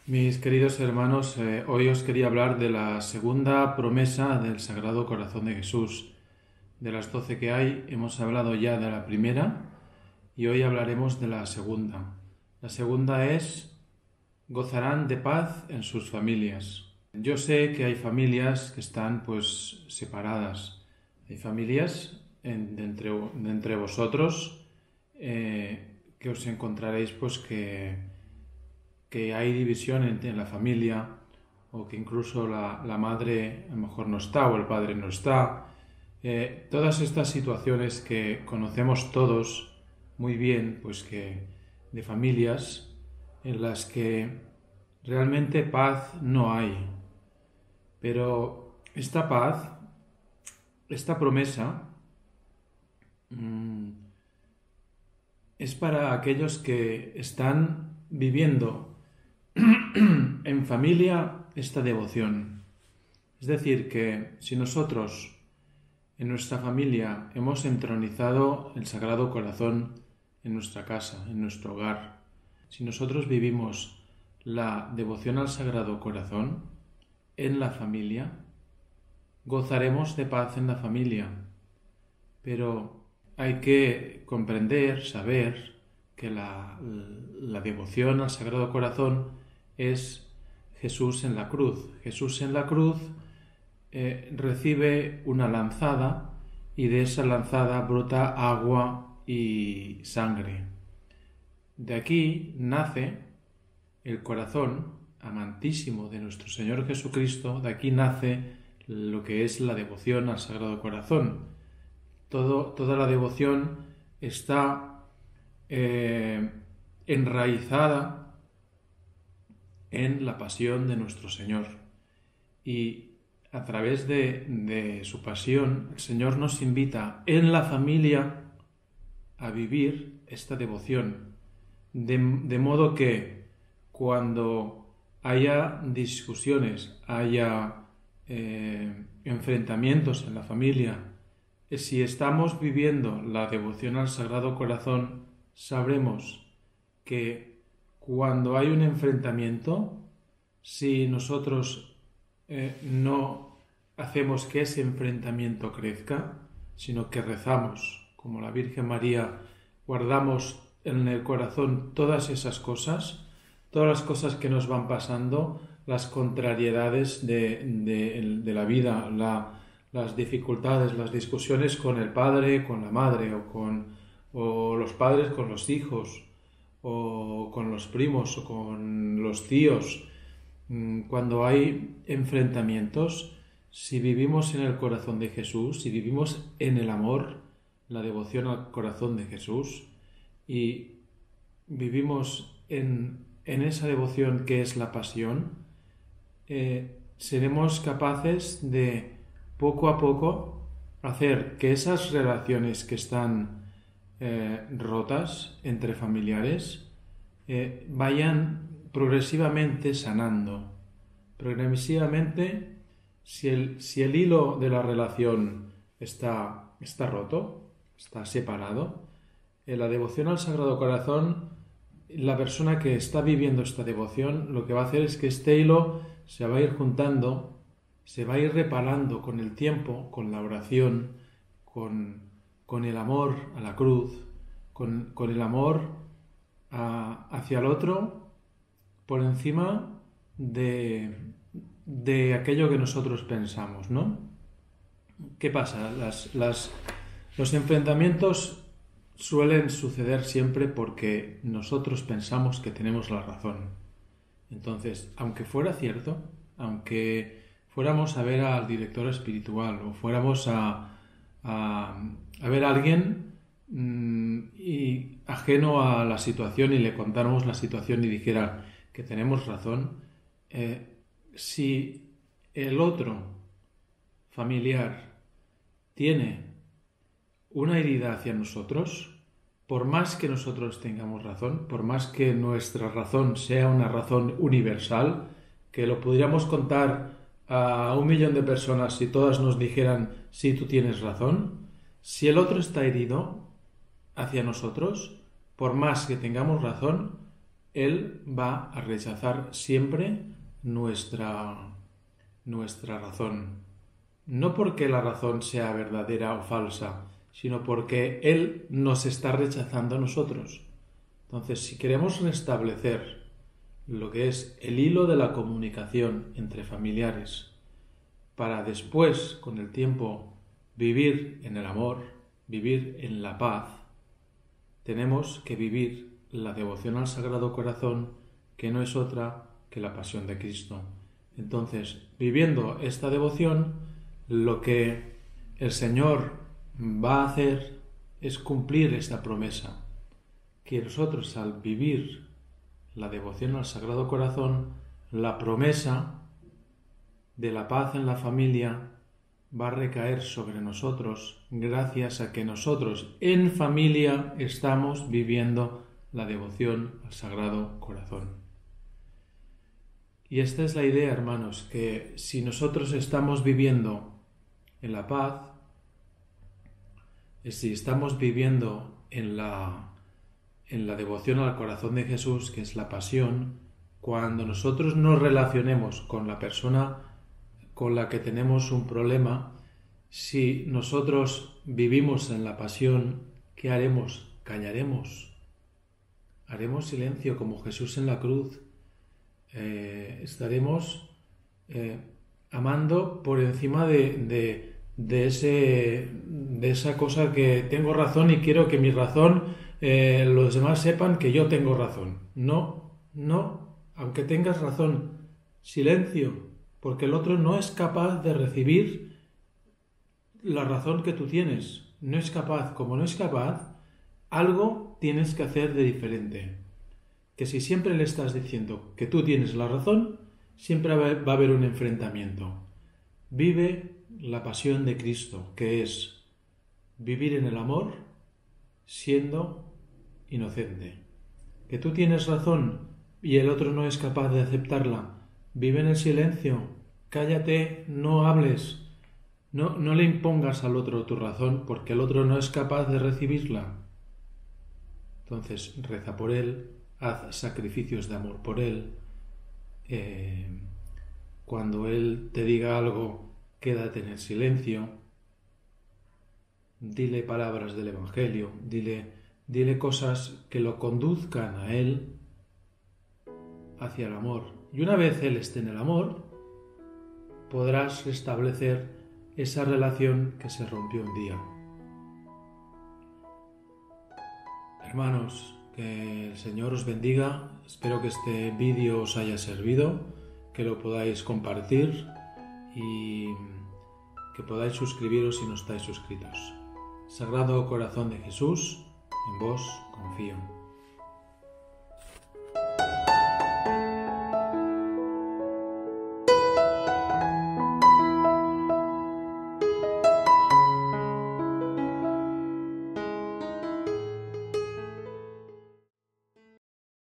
Mis queridos hermanos, hoy os quería hablar de la segunda promesa del Sagrado Corazón de Jesús. De las 12 que hay, hemos hablado ya de la primera y hoy hablaremos de la segunda. La segunda es: gozarán de paz en sus familias. Yo sé que hay familias que están separadas. Hay familias de entre vosotros que os encontraréis que hay división en la familia, o que incluso la madre a lo mejor no está o el padre no está. Todas estas situaciones que conocemos todos muy bien, de familias en las que realmente paz no hay. Pero esta paz, esta promesa, es para aquellos que están viviendo en familia esta devoción. Es decir, que si nosotros en nuestra familia hemos entronizado el Sagrado Corazón en nuestra casa, en nuestro hogar, si nosotros vivimos la devoción al Sagrado Corazón en la familia, gozaremos de paz en la familia. Pero hay que comprender, saber que la devoción al Sagrado Corazón es Jesús en la cruz. Jesús en la cruz recibe una lanzada y de esa lanzada brota agua y sangre. De aquí nace el corazón amantísimo de nuestro Señor Jesucristo. De aquí nace lo que es la devoción al Sagrado Corazón. Toda la devoción está enraizada en la pasión de nuestro Señor, y a través de su pasión el Señor nos invita en la familia a vivir esta devoción, de modo que cuando haya discusiones, haya enfrentamientos en la familia, si estamos viviendo la devoción al Sagrado Corazón, sabremos que cuando hay un enfrentamiento, si nosotros no hacemos que ese enfrentamiento crezca, sino que rezamos, como la Virgen María, guardamos en el corazón todas esas cosas, todas las cosas que nos van pasando, las contrariedades de la vida, las dificultades, las discusiones con el padre, con la madre, o los padres con los hijos, o con los primos, o con los tíos. Cuando hay enfrentamientos, si vivimos en el corazón de Jesús, si vivimos en el amor, la devoción al corazón de Jesús, y vivimos en esa devoción que es la pasión, seremos capaces de poco a poco hacer que esas relaciones que están rotas entre familiares vayan progresivamente sanando. Progresivamente, si el hilo de la relación está roto, está separado, la devoción al Sagrado Corazón, la persona que está viviendo esta devoción, lo que va a hacer es que este hilo se va a ir juntando, se va a ir reparando con el tiempo, con la oración, con el amor a la cruz, con el amor hacia el otro, por encima de aquello que nosotros pensamos, ¿no? ¿Qué pasa? Los enfrentamientos suelen suceder siempre porque nosotros pensamos que tenemos la razón. Entonces, aunque fuera cierto, aunque fuéramos a ver al director espiritual, o fuéramos a ver a alguien y ajeno a la situación, y le contáramos la situación y dijera que tenemos razón, si el otro familiar tiene una herida hacia nosotros, por más que nosotros tengamos razón, por más que nuestra razón sea una razón universal, que lo podríamos contar a 1.000.000 de personas si todas nos dijeran sí, tú tienes razón, si el otro está herido hacia nosotros, por más que tengamos razón, Él va a rechazar siempre nuestra razón. No porque la razón sea verdadera o falsa, sino porque Él nos está rechazando a nosotros. Entonces, si queremos restablecer lo que es el hilo de la comunicación entre familiares, para después, con el tiempo, vivir en el amor, vivir en la paz, tenemos que vivir la devoción al Sagrado Corazón, que no es otra que la pasión de Cristo. Entonces, viviendo esta devoción, lo que el Señor va a hacer es cumplir esta promesa, que nosotros al vivir la devoción al Sagrado Corazón, la promesa de la paz en la familia va a recaer sobre nosotros gracias a que nosotros en familia estamos viviendo la devoción al Sagrado Corazón. Y esta es la idea, hermanos, que si nosotros estamos viviendo en la paz, si estamos viviendo en la devoción al corazón de Jesús, que es la pasión, cuando nosotros nos relacionemos con la persona con la que tenemos un problema, si nosotros vivimos en la pasión, ¿qué haremos? Callaremos. Haremos silencio como Jesús en la cruz. Estaremos amando por encima de esa cosa que tengo razón y quiero que mi razón los demás sepan que yo tengo razón. No, aunque tengas razón, silencio, porque el otro no es capaz de recibir la razón que tú tienes. No es capaz. Como no es capaz, algo tienes que hacer de diferente. Que si siempre le estás diciendo que tú tienes la razón, siempre va a haber un enfrentamiento. Vive la pasión de Cristo, que es vivir en el amor siendo inocente. Que tú tienes razón y el otro no es capaz de aceptarla. Vive en el silencio, cállate, no hables, no le impongas al otro tu razón porque el otro no es capaz de recibirla. Entonces reza por él, haz sacrificios de amor por él. Cuando él te diga algo, quédate en el silencio. Dile palabras del Evangelio, dile cosas que lo conduzcan a él hacia el amor. Y una vez él esté en el amor, podrás restablecer esa relación que se rompió un día. Hermanos, que el Señor os bendiga. Espero que este vídeo os haya servido, que lo podáis compartir y que podáis suscribiros si no estáis suscritos. Sagrado Corazón de Jesús, en vos confío.